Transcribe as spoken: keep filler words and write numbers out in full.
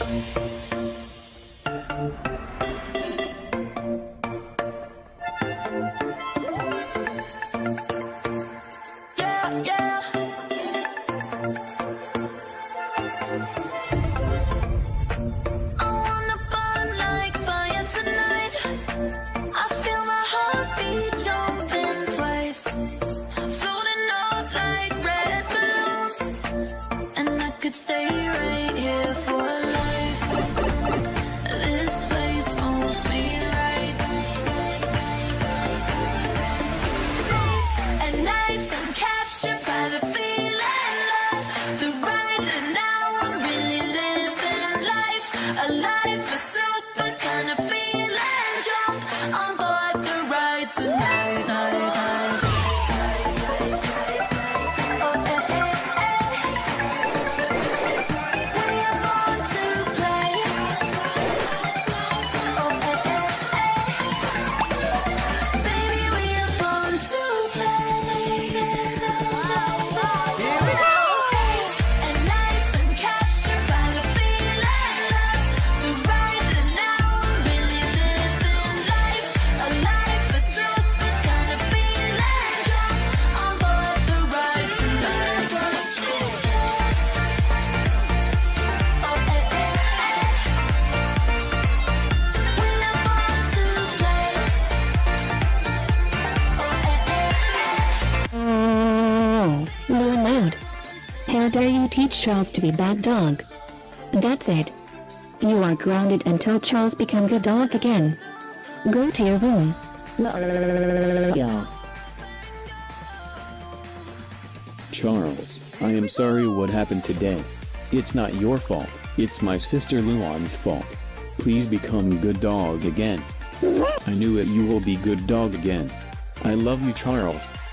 Stay right here for life. This place moves me right. Days and nights I'm captured by the feeling, love the right, and now I'm really living life. A life, a super kind of feeling. Jump on board the ride tonight, night, night. How dare you teach Charles to be bad dog? That's it. You are grounded until Charles become good dog again. Go to your room. Charles, I am sorry what happened today. It's not your fault, it's my sister Luan's fault. Please become good dog again. I knew it, you will be good dog again. I love you, Charles.